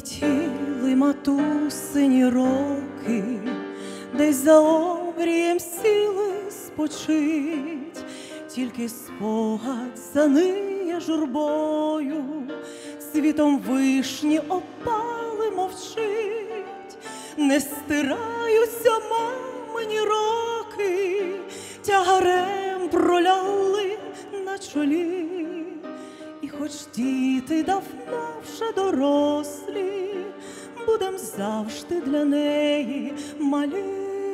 Летіли матусині роки, десь за обрієм сіли спочить, тільки спогад заниє журбою, світом вишні опали мовчить. Не стираються мамині роки, тягарем пролягли на чолі. І хоч діти давно вже дорослі, будем завжди для неї малі.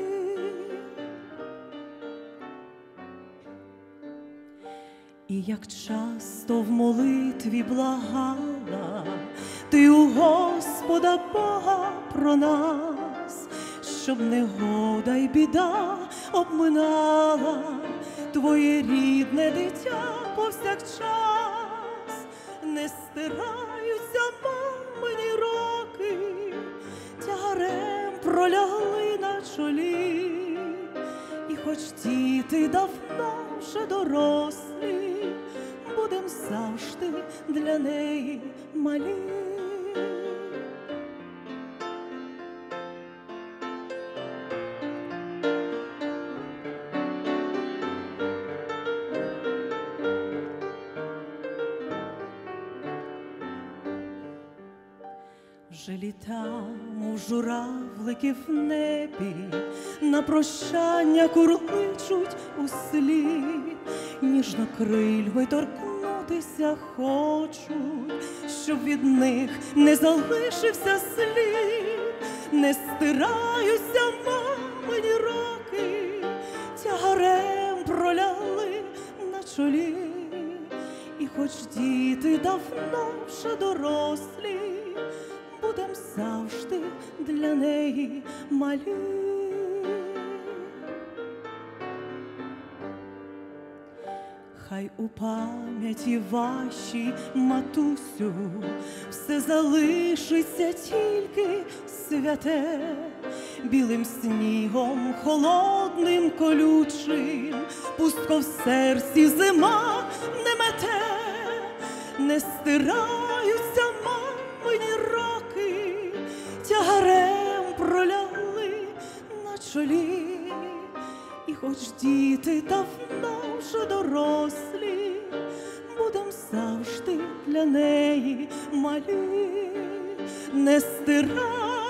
І як часто в молитві благала ти у Господа Бога про нас, щоб негода й біда обминала твоє рідне дитя повсякчас. Не стираються мамині роки, тягарем пролягли на чолі. І хоч діти давно вже дорослі, будем завжди для неї малі. Вже літа, мов журавлики в небі, на прощання курличуть услід, ніжно крильми торкнутися хочуть, щоб від них не залишився слід. Не стираються мамині роки, тягарем пролягли на чолі. І хоч діти давно вже дорослі, будем завжди для неї малі. Хай у пам'яті вашій, матусю, все залишиться тільки святе, білим снігом холодним колючим, пустко в серці зима не мете. Не стираються мамині роки, тягарем пролягли на чолі. І хоч діти давно вже дорослі, будем завжди для неї малі. Не стираються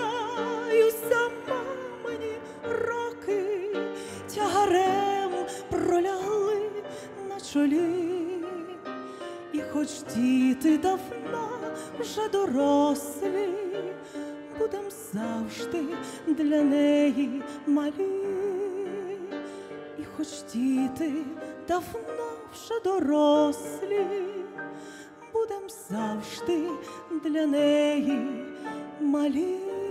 мамині роки, тягарем пролягли на чолі. І хоч діти давно вже дорослі, будем завжди для неї малі. І хоч діти давно вже дорослі, будем завжди для неї малі.